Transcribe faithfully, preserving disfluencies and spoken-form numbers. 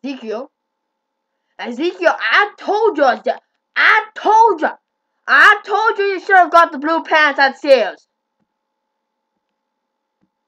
Ezekiel. Ezekiel, I told you, I told you, I told you you should have got the blue pants at Sears.